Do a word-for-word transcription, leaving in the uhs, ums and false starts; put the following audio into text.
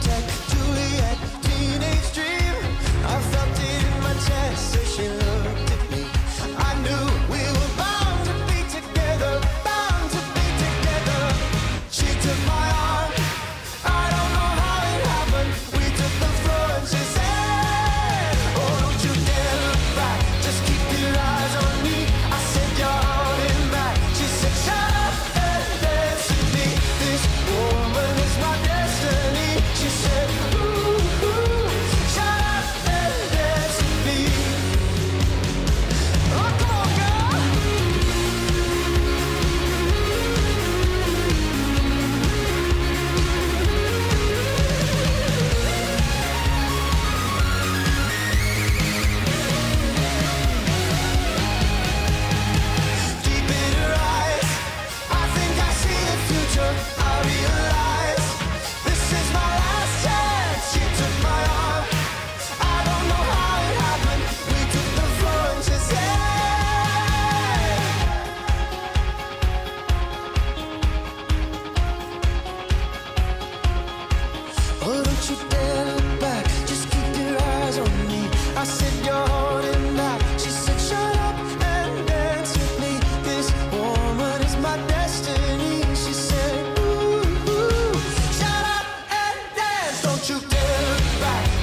check, Juliet, teenage dream. I felt it in my chest as she looked at me. I knew we were bound to be together, bound to be together. She took my arm, I don't know how it happened. We took the floor and she said, oh, don't you dare look back, just keep your eyes on me. I said, you're holding back. She said, shut up and dance with me. This woman is my destiny. She said, ooh, ooh, shut up and dance with me. Oh, come on, girl. Deep in her eyes, I think I see the future. I realize this is my last chance. She took my arm, I don't know how it happened. We took the floor and she said, oh, don't you dare look back, just keep your eyes on me. I said, you're holding back. She said, shut up and dance with me. This woman is my destiny. She said, ooh, ooh, shut up and dance. Don't you dare look back,